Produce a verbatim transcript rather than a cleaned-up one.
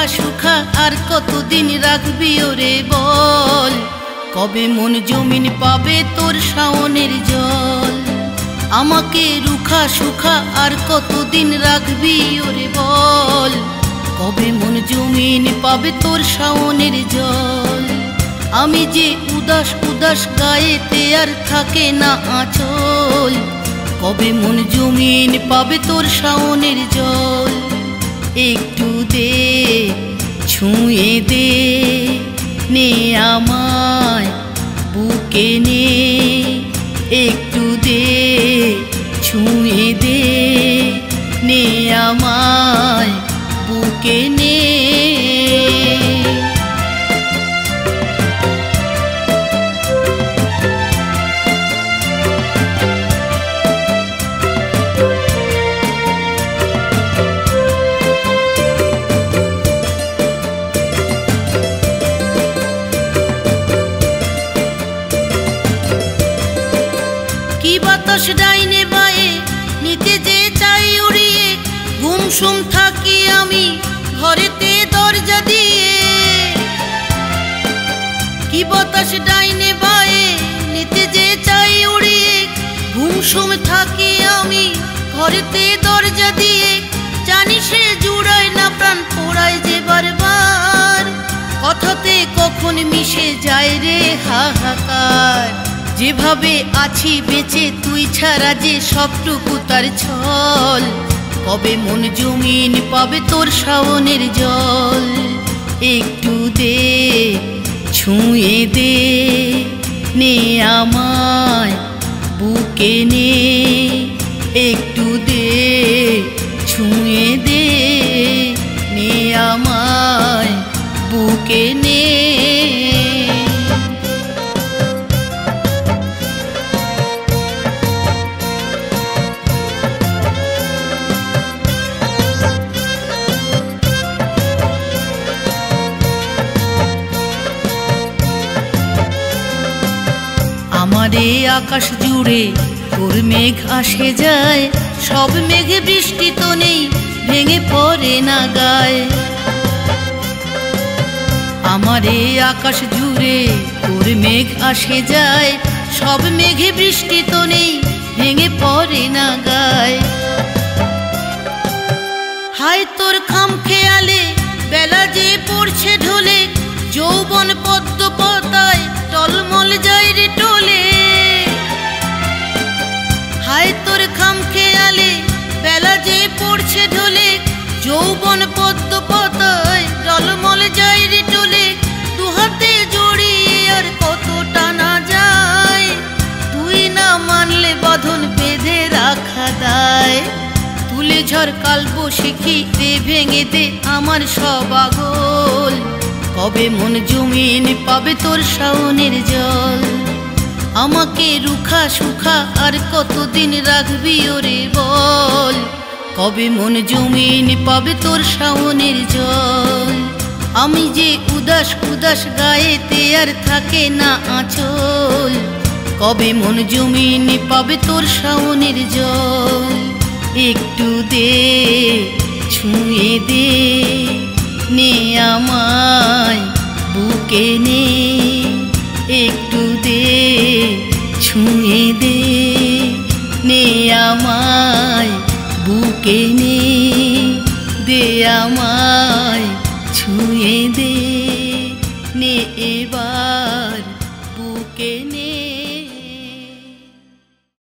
সুখা আর কতদিন রাখবি ওরে বল, কবে মন জমিন পাবে তোর শাওনের জল। আমাকে রুখা সুখা আর কতদিন রাখবি ওরে বল, কবে মন জমিন পাবে তোর শাওনের জল। আমি যে উদাস উদাস গায়েতে আর থাকে না আঁচল, কবে মন জমিন পাবে তোর শাওনের জল। একটু দে ছুঁয়ে দে নে আমায় বুকে নে, একটু দে ছুঁয়ে দে নে আমায় বুকে নে। কি বাতাস ডাইনে বায়ে নিতে যে চাই উড়িয়ে, গুমসুম থাকি আমি ঘরেতে দরজা দিয়ে। কি বাতাস ডাইনে বায়ে নিতে যে চাই উড়িয়ে, গুমসুম থাকি আমি ঘরেতে দরজা দিয়ে। জানি সে জুড়ায় না প্রাণ পোড়ায় যে বারবার, কথাতে কখন মিশে যায় রে হাহাকার। যেভাবে আছি বেঁচে তুই ছাড়া যে সবটুকু তার ছল, কবে মন জমিন পাবে তোর শাওনের জল। একটু দে ছুঁয়ে দে নে আমায় বুকে নে, একটু দে ছুঁয়ে দে নে আমায় বুকে নে। আমারে আকাশ জুড়ে তোর মেঘ আসে যায়, সব মেঘে বৃষ্টি তো নেই ভেঙে পড়ে না গায়ে। আমারে আকাশ জুড়ে তোর মেঘ আসে যায়, সব মেঘে বৃষ্টি তো নেই ভেঙে পড়ে না গায়ে। হায় তোর খাম খেয়ালে বেলা যে পড়ছে ঢলে, যৌবন পদ্ম পাতায় টলমল যায় রে টলে। হায় তোর খাম খেয়ালে বেলা যে পড়ছে ঢলে, যৌবন পদ্ম পাতায় টলমল যায় রে টলে। দুহাতে জড়িয়ে আর কত টানা যায়, তুই না মানলে বাঁধন বেঁধে রাখা দায়। তুলে ঝড় কালবৈশাখী দে ভেঙে দে আমার সব আগল, কবে মন জমিন পাবে তোর শাওনের জল। আমাকে রুখা সুখা আর কতদিন রাখবি ওরে বল, কবে মন জমিন পাবে তোর শাওনের জল। আমি যে উদাস উদাস গায়েতে আর থাকে না আঁচল, কবে মন জমিন পাবে তোর শাওনের জল। একটু দে ছুঁয়ে দে নে আমায় বুকে নে, একটু দে ছুঁয়ে দে নে আমায় বুকে নে, দে আমায়